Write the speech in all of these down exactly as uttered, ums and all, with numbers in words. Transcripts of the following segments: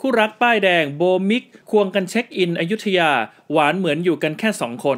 คู่รักป้ายแดงโบมิกควงกันเช็คอินอยุธยาหวานเหมือนอยู่กันแค่สองคน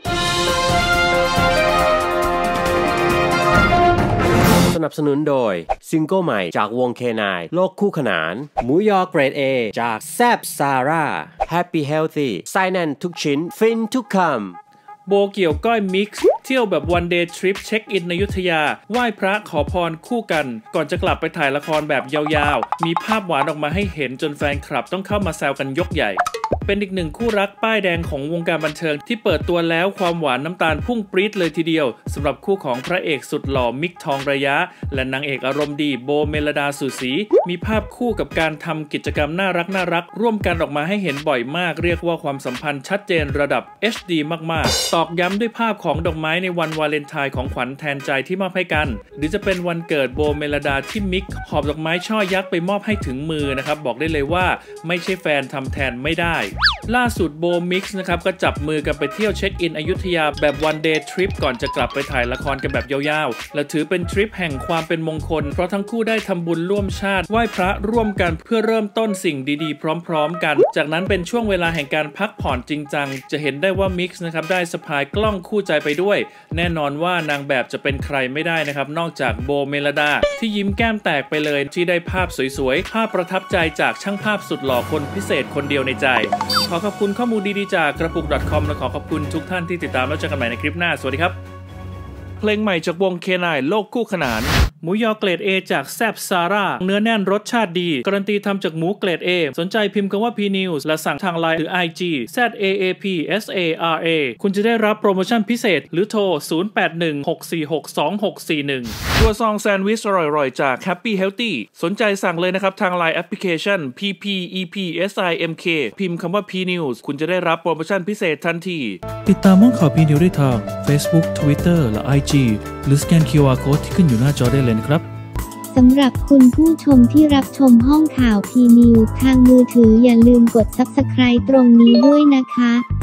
สนับสนุนโดยซิงเกิลใหม่จากวง เค ไนน์ โลกคู่ขนานหมูยอเกรด เอ จากแซบซาร่า Happy Healthy ไส้แน่นทุกชิ้นฟินทุกคำโบเกี่ยวก้อยมิกซ์เที่ยวแบบวันเดย์ทริปเช็คอินอยุธยาไหว้พระขอพรคู่กันก่อนจะกลับไปถ่ายละครแบบยาวๆมีภาพหวานออกมาให้เห็นจนแฟนคลับต้องเข้ามาแซวกันยกใหญ่เป็นอีกหนึ่งคู่รักป้ายแดงของวงการบันเทิงที่เปิดตัวแล้วความหวานน้ำตาลพุ่งปรี๊ดเลยทีเดียวสำหรับคู่ของพระเอกสุดหล่อมิกทองระยะและนางเอกอารมณ์ดีโบเมลดาสุศรีมีภาพคู่กับการทำกิจกรรมน่ารักน่ารักร่วมกันออกมาให้เห็นบ่อยมากเรียกว่าความสัมพันธ์ชัดเจนระดับ เอช ดี มากๆตอกย้ำด้วยภาพของดอกไม้ในวันวาเลนไทน์ของขวัญแทนใจที่มอบให้กันหรือจะเป็นวันเกิดโบเมลดาที่มิกหอบดอกไม้ช่อยักษ์ไปมอบให้ถึงมือนะครับบอกได้เลยว่าไม่ใช่แฟนทำแทนไม่ได้ล่าสุดโบมิกซ์นะครับก็จับมือกันไปเที่ยวเช็คอินอยุธยาแบบวันเดย์ทริปก่อนจะกลับไปถ่ายละครกันแบบยาวๆและถือเป็นทริปแห่งความเป็นมงคลเพราะทั้งคู่ได้ทำบุญร่วมชาติไหว้พระร่วมกันเพื่อเริ่มต้นสิ่งดีๆพร้อมๆกันจากนั้นเป็นช่วงเวลาแห่งการพักผ่อนจริงจังจะเห็นได้ว่ามิกซ์นะครับได้สะพายกล้องคู่ใจไปด้วยแน่นอนว่านางแบบจะเป็นใครไม่ได้นะครับนอกจากโบเมลดาที่ยิ้มแก้มแตกไปเลยที่ได้ภาพสวยๆภาพประทับใจจากช่างภาพสุดหล่อคนพิเศษคนเดียวในใจขอขอบคุณข้อมูลดีๆจากกระปุก .com และขอขอบคุณทุกท่านที่ติดตามแล้วเจอกันใหม่ในคลิปหน้าสวัสดีครับเพลงใหม่จากวง เค ไนน์ โลกคู่ขนานหมูยอเกรด A จากแซบซาร่าเนื้อแน่นรสชาติดีการันตีทำจากหมูเกรด A สนใจพิมพ์คำว่า พี นิวส์ และสั่งทาง ไลน์ หรือ ไอ จี แซด เอ เอ พี เอส เอ อาร์ เอ คุณจะได้รับโปรโมชั่นพิเศษหรือโทร ศูนย์ แปด หนึ่ง หก สี่ หก สอง หก สี่ หนึ่ง ตัวซองแซนด์วิชอร่อยๆจาก Happy Healthy สนใจสั่งเลยนะครับทาง ไลน์ แอปพลิเคชัน พี พี อี พี เอส ไอ เอ็ม เค พิมพ์คำว่า พี นิวส์ คุณจะได้รับโปรโมชั่นพิเศษทันทีติดตามห้องข่าว พี นิวส์ ได้ทาง Facebook Twitter และ ไอ จี หรือสแกน คิว อาร์ Code ที่ขึ้นอยู่หน้าจอได้เลยนะครับสำหรับคุณผู้ชมที่รับชมห้องข่าว พี นิวส์ ทางมือถืออย่าลืมกด ซับสไครบ์ ตรงนี้ด้วยนะคะ